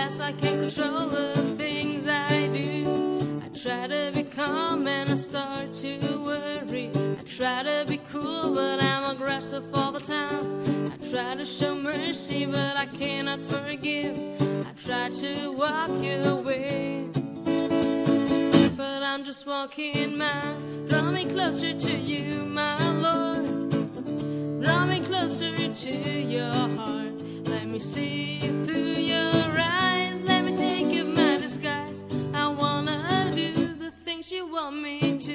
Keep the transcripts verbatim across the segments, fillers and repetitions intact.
realize I can't control the things I do. I try to be calm and I start to worry. I try to be cool but I'm aggressive all the time. I try to show mercy but I cannot forgive. I try to walk your way, but I'm just walking mine. Draw me closer to you, my Lord. Draw me closer to your heart. Let me see you through your eyes. Let me take you my disguise. I wanna do the things you want me to.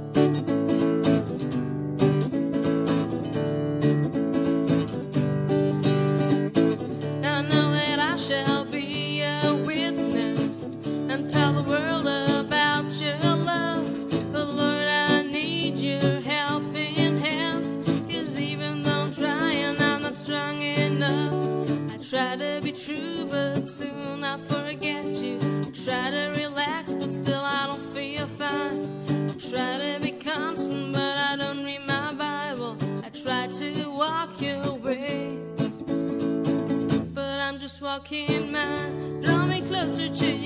I know that I shall be a witness and tell the world about your love. But Lord, I need your helping hand, 'cause even though I'm trying, I'm not strong enough. I try to be true, but soon I forget you. I try to relax, but still I don't feel fine. I try to be constant, but I don't read my Bible. I try to walk your way, but I'm just walking mine. Draw me closer to